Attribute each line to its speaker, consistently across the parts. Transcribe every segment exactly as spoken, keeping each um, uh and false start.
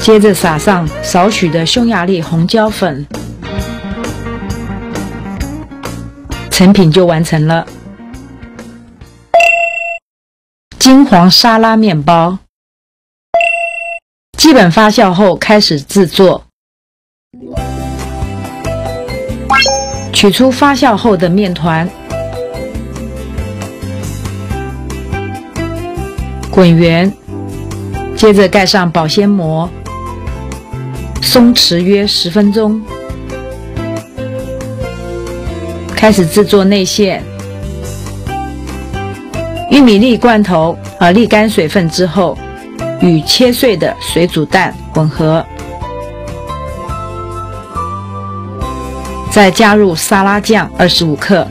Speaker 1: 接着撒上少许的匈牙利红椒粉，成品就完成了。金黄沙拉面包，基本发酵后开始制作。取出发酵后的面团，滚圆，接着盖上保鲜膜，松弛约十分钟。开始制作内馅。玉米粒罐头呃沥干水分之后，与切碎的水煮蛋混合，再加入沙拉酱二十五克，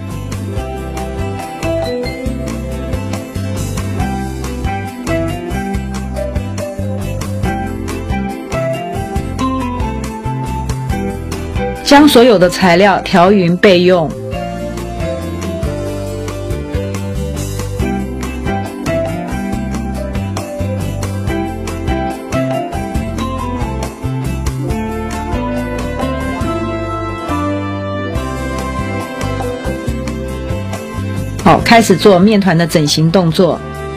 Speaker 1: 将所有的材料调匀备用。好，开始做面团的整形动作，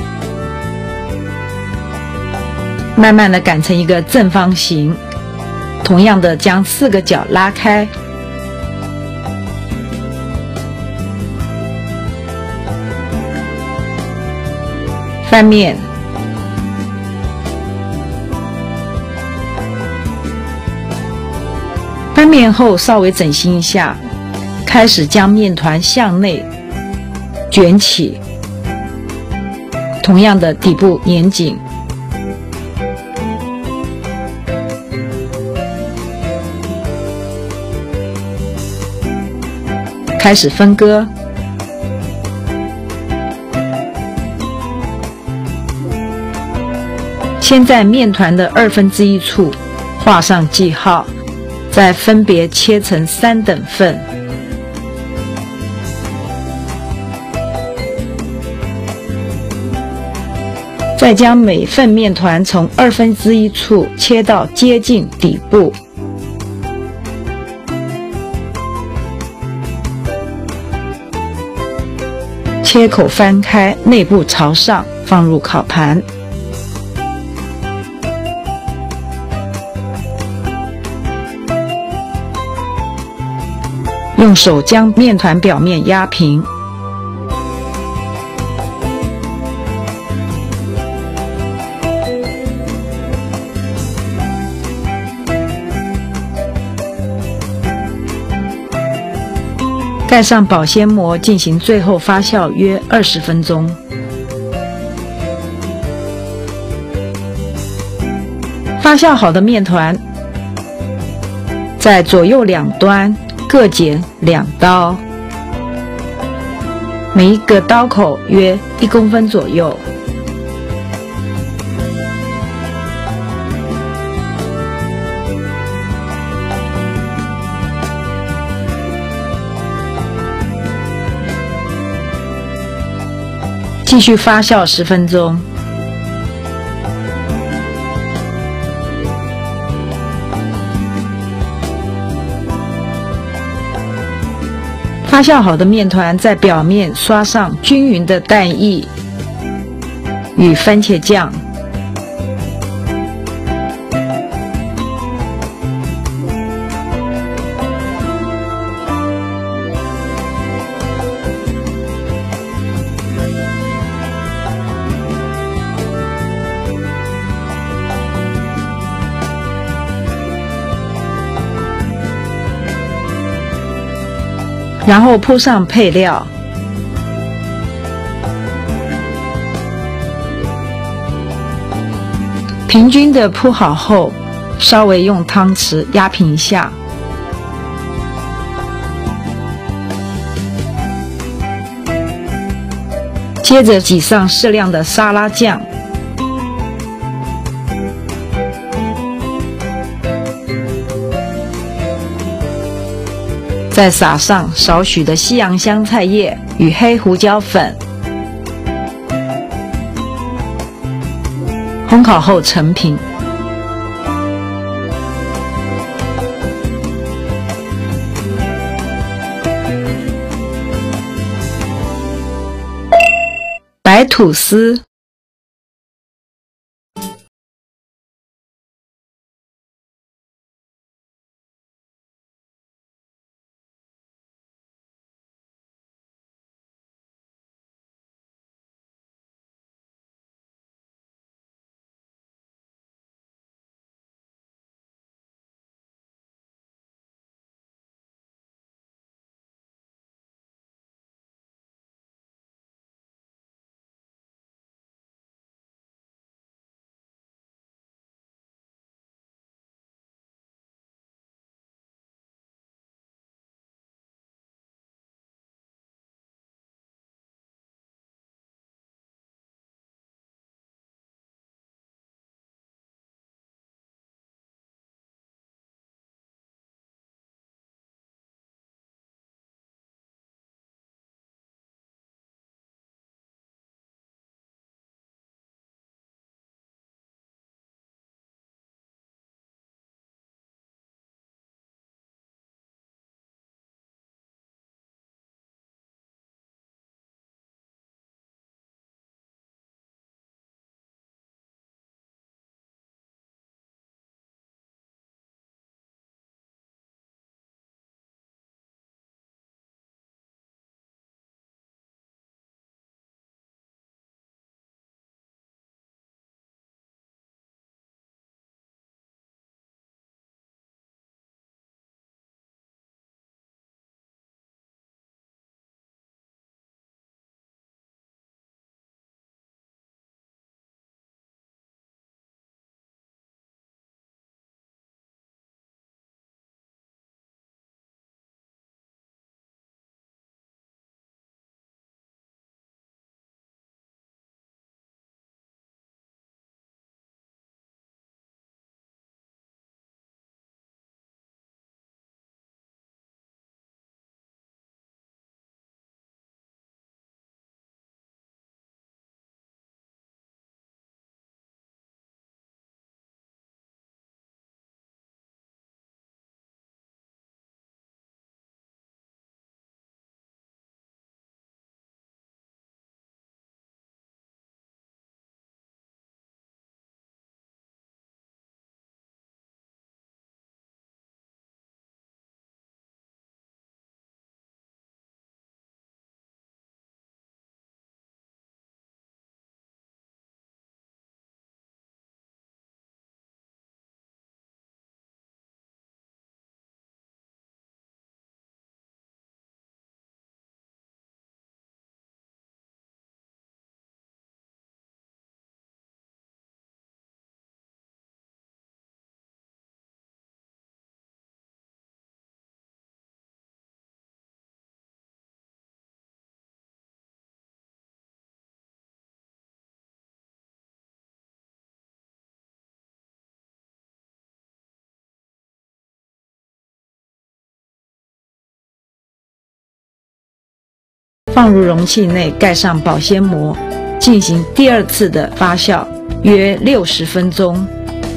Speaker 1: 慢慢的擀成一个正方形，同样的将四个角拉开，翻面，翻面后稍微整形一下，开始将面团向内卷起，同样的底部严紧，开始分割，先在面团的二分之一处画上记号，再分别切成三等份。再将每份面团从二分之一处切到接近底部，切口翻开，内部朝上，放入烤盘。用手将面团表面压平。盖上保鲜膜，进行最后发酵约二十分钟。发酵好的面团，在左右两端各剪两刀，每一个刀口约一公分左右。继续发酵十分钟。发酵好的面团在表面刷上均匀的蛋液与番茄酱，然后铺上配料，平均的铺好后，稍微用汤匙压平一下，接着挤上适量的沙拉酱，再撒上少许的西洋香菜叶与黑胡椒粉，烘烤后成品。 白吐司、放入容器内，盖上保鲜膜，进行第二次的发酵，约六十分钟。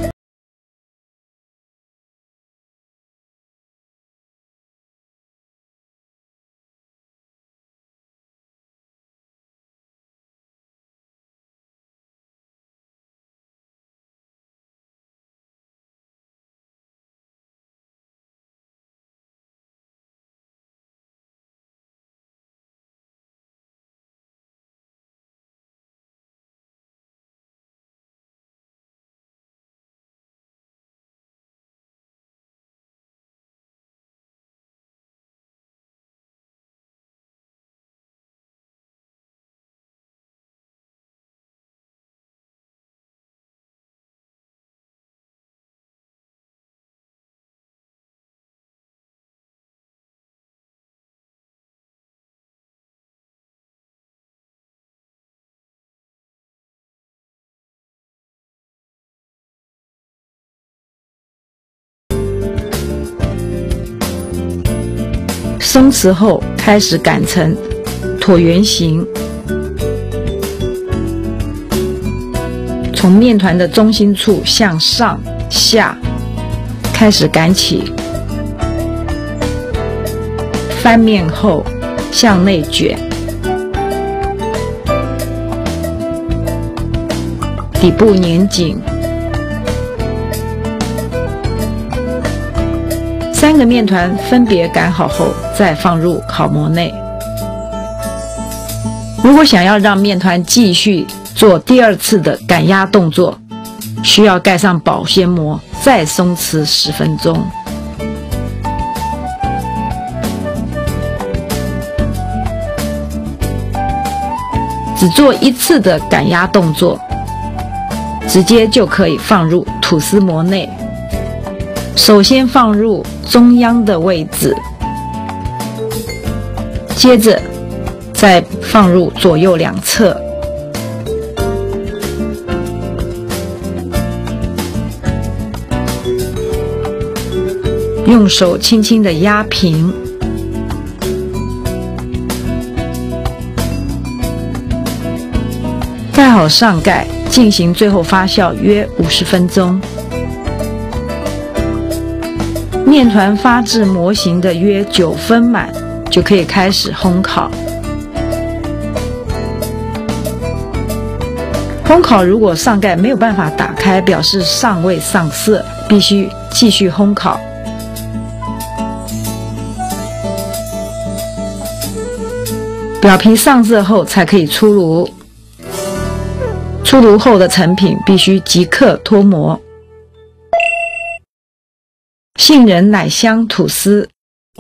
Speaker 1: 松弛后，开始擀成椭圆形，从面团的中心处向上下开始擀起，翻面后向内卷， 底部粘紧。三个面团分别擀好后，再放入烤模内。如果想要让面团继续做第二次的擀压动作，需要盖上保鲜膜，再松弛十分钟。只做一次的擀压动作，直接就可以放入吐司模内。首先放入中央的位置，接着再放入左右两侧。用手轻轻地压平。盖好上盖，进行最后发酵约五十分钟。面团发至模型的约九分满，就可以开始烘烤。烘烤如果上盖没有办法打开，表示尚未上色，必须继续烘烤。表皮上色后才可以出炉。出炉后的成品必须即刻脱模。杏仁奶香吐司。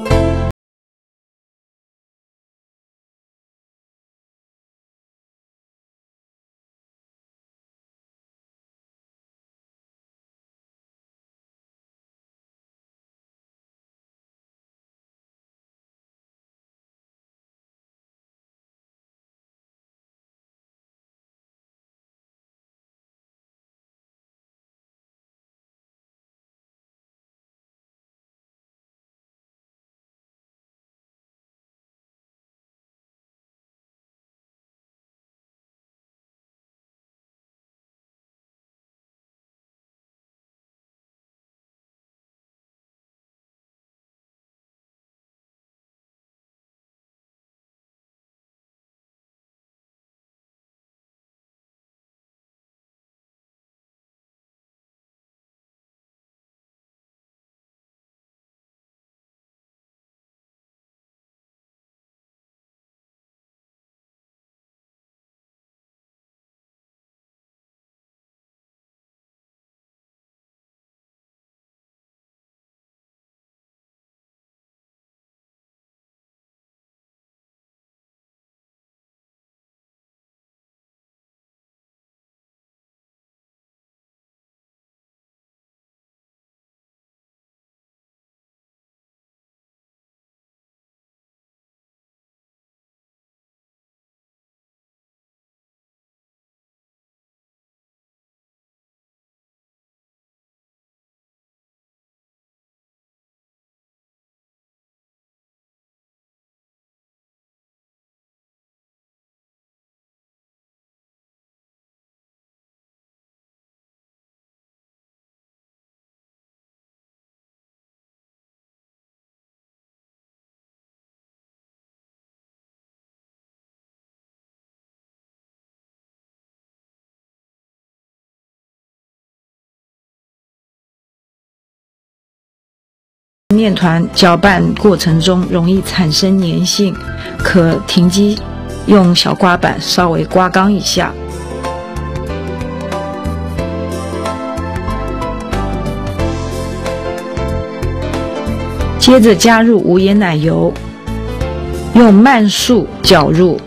Speaker 1: 面团搅拌过程中容易产生粘性，可停机，用小刮板稍微刮缸一下。接着加入无盐奶油，用慢速搅入。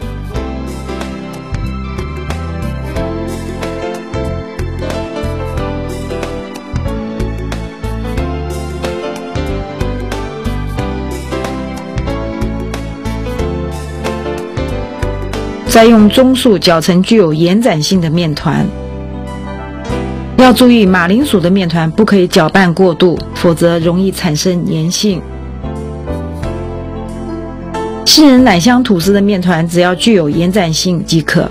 Speaker 1: 再用中速搅成具有延展性的面团。要注意，马铃薯的面团不可以搅拌过度，否则容易产生粘性。杏仁奶香吐司的面团只要具有延展性即可，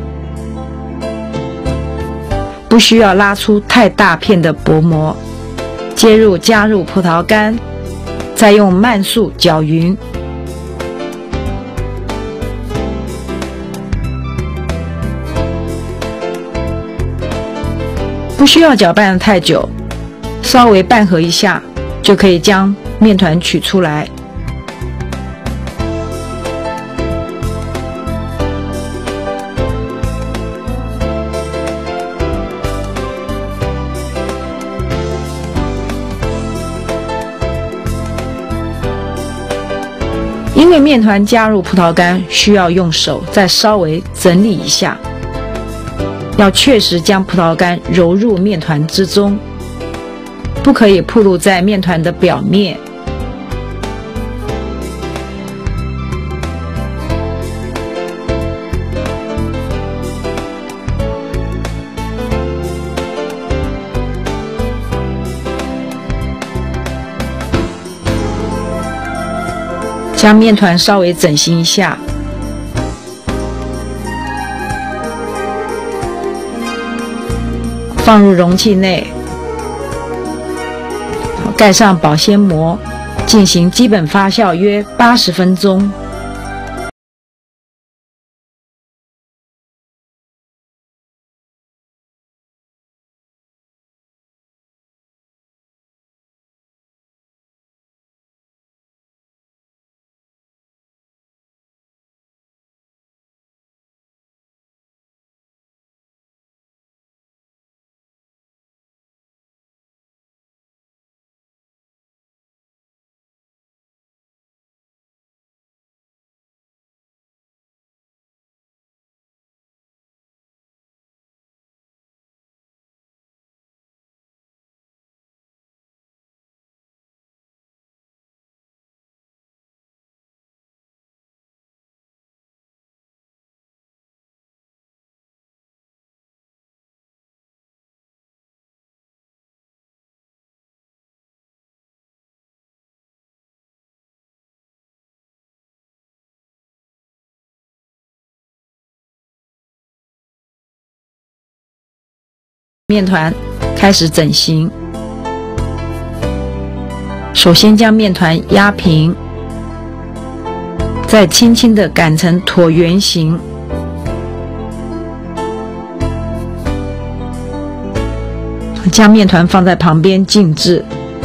Speaker 1: 不需要拉出太大片的薄膜。接入加入葡萄干，再用慢速搅匀。 不需要搅拌太久，稍微拌和一下就可以将面团取出来。因为面团加入葡萄干需要用手再稍微整理一下，要确实将葡萄干揉入面团之中，不可以暴露在面团的表面。将面团稍微整形一下，放入容器内，盖上保鲜膜，进行基本发酵约八十分钟。面团开始整形，首先将面团压平，再轻轻地擀成椭圆形，将面团放在旁边静置，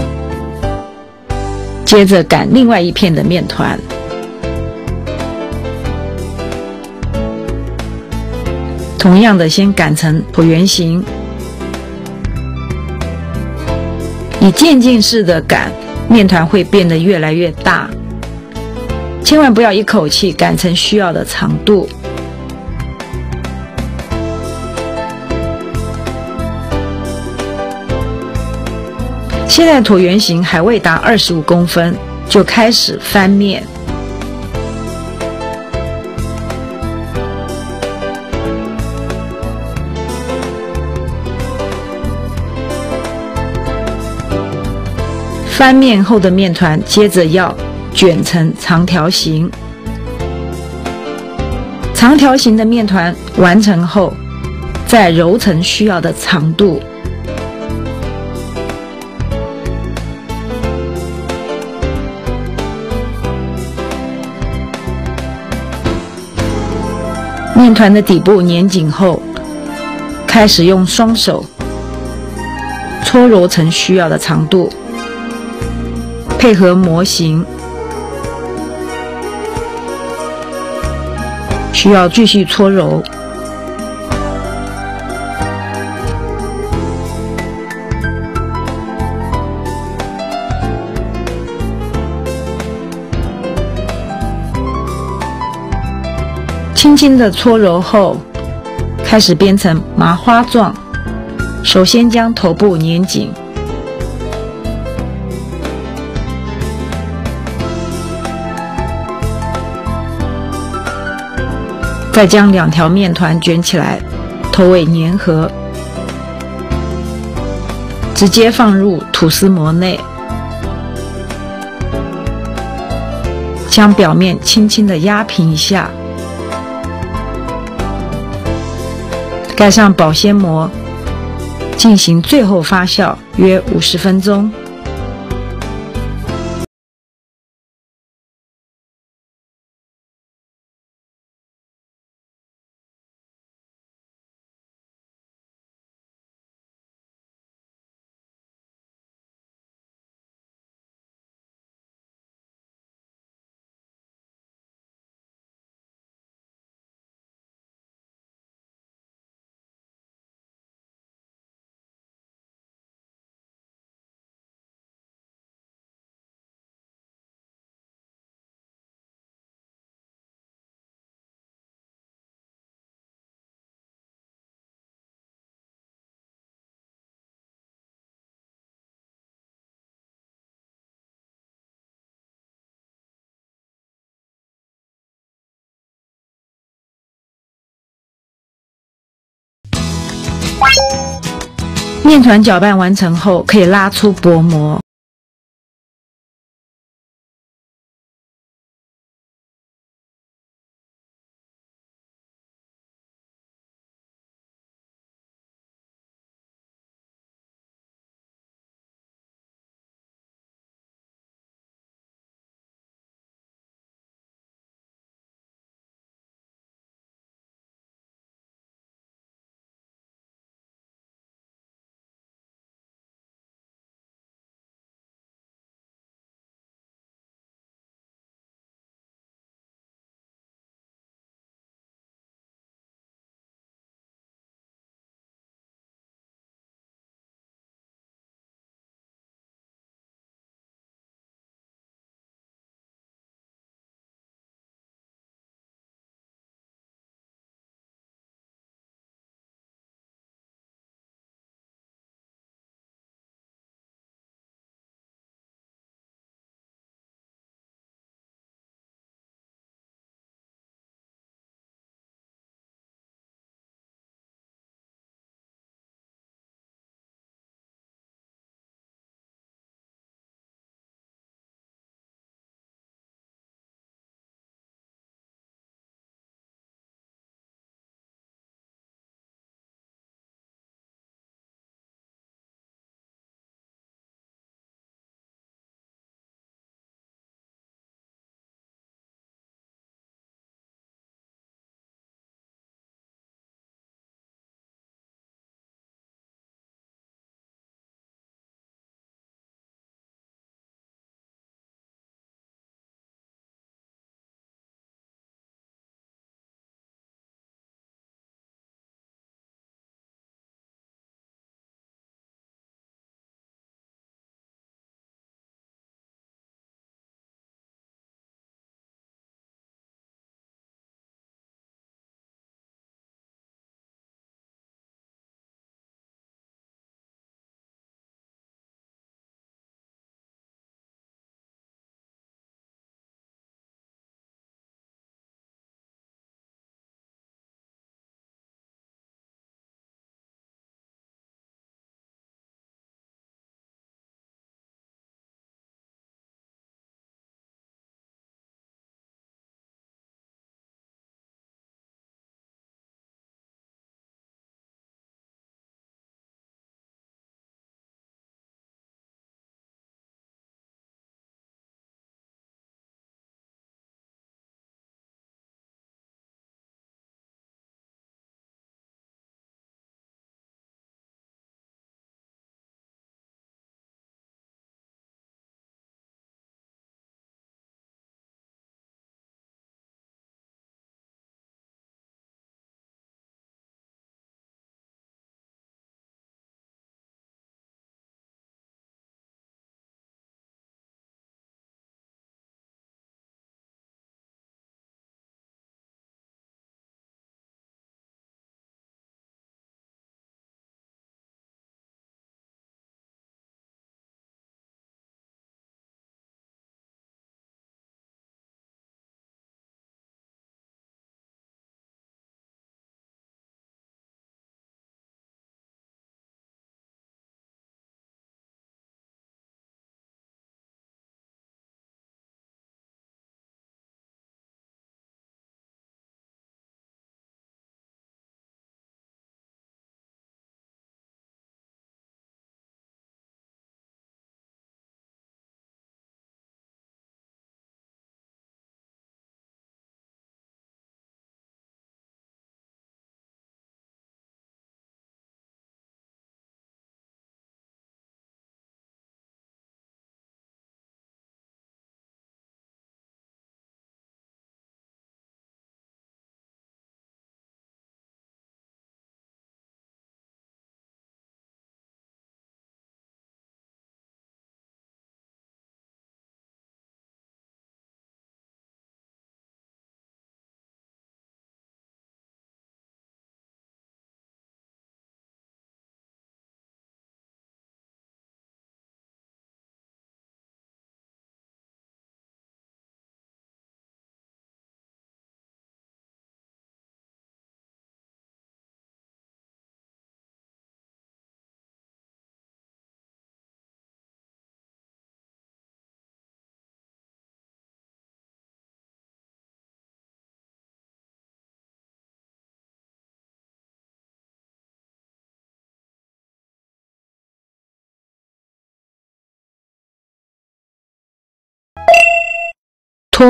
Speaker 1: 接着擀另外一片的面团。同样的，先擀成椭圆形，以渐进式的擀，面团会变得越来越大，千万不要一口气擀成需要的长度。现在椭圆形还未达二十五公分，就开始翻面。翻面后的面团，接着要卷成长条形。长条形的面团完成后，再揉成需要的长度。面团的底部粘紧后，开始用双手搓揉成需要的长度。配合模型，需要继续搓揉。轻轻的搓揉后，开始编成麻花状。首先将头部粘紧。再将两条面团卷起来，头尾粘合，直接放入吐司模内，将表面轻轻地压平一下，盖上保鲜膜，进行最后发酵约五十分钟。 面团搅拌完成后，可以拉出薄膜。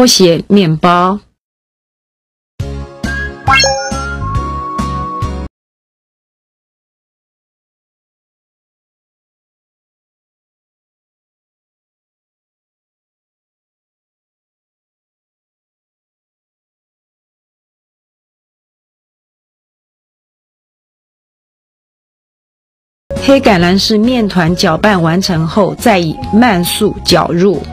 Speaker 1: 拖鞋面包。黑橄榄是面团搅拌完成后，再以慢速搅入。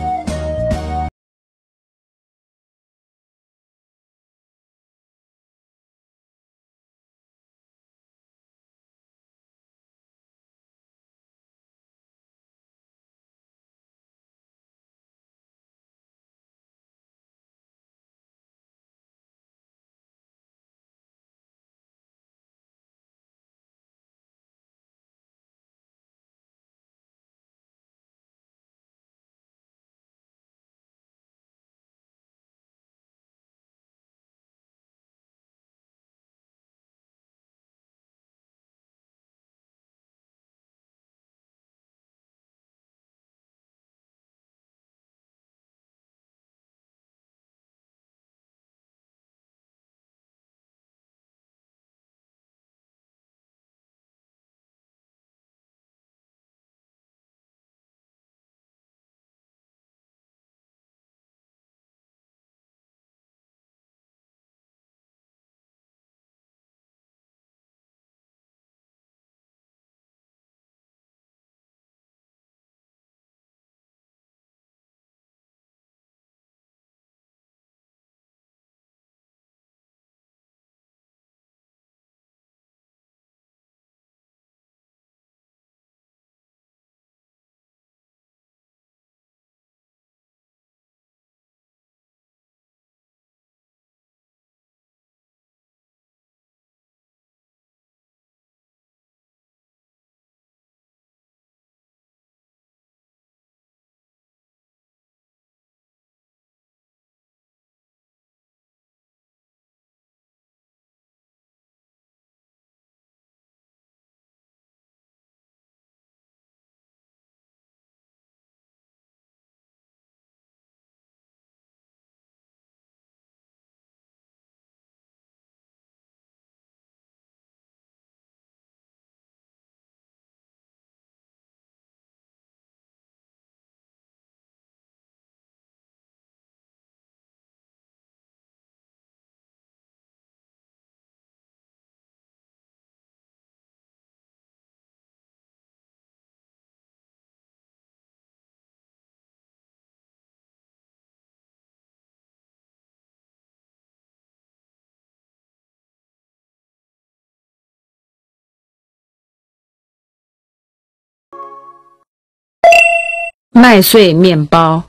Speaker 1: 麦穗面包。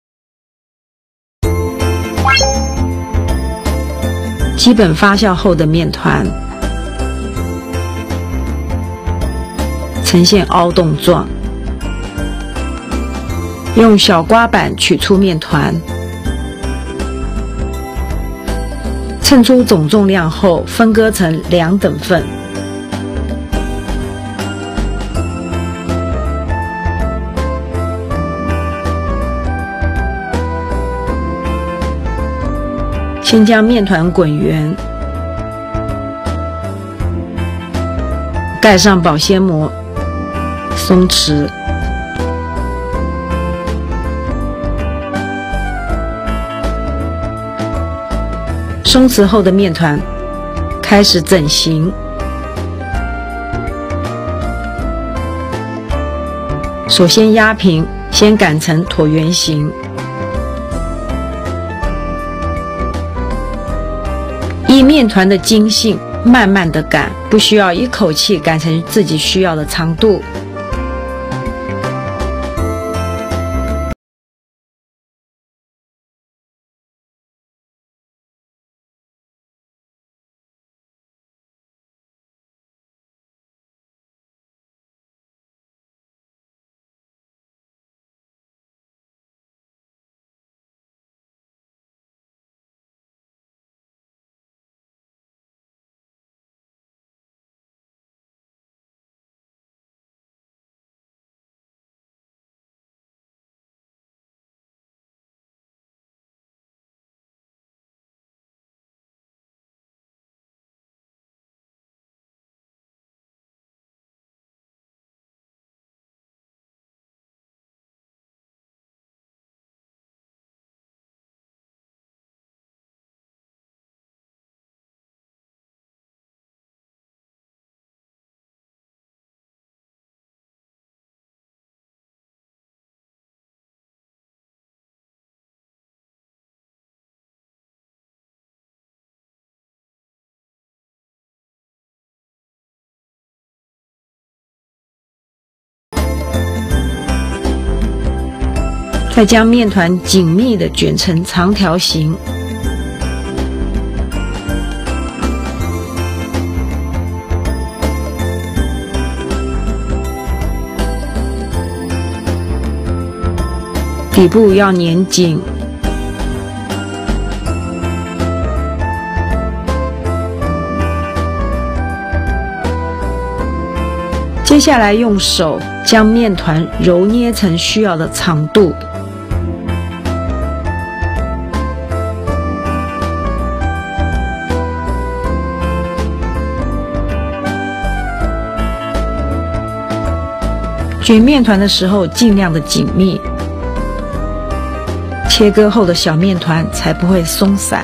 Speaker 1: 基本发酵后的面团呈现凹洞状，用小刮板取出面团，称出总重量后分割成两等份。先将面团滚圆，盖上保鲜膜，松弛。松弛后的面团开始整形，首先压平，先擀成椭圆形。依面团的筋性，慢慢的擀，不需要一口气擀成自己需要的长度。 再将面团紧密地卷成长条形。底部要粘紧。接下来用手将面团揉捏成需要的长度。卷面团的时候尽量的紧密，切割后的小面团才不会松散。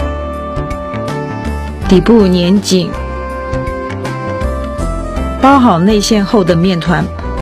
Speaker 1: 底部粘紧，包好内馅后的面团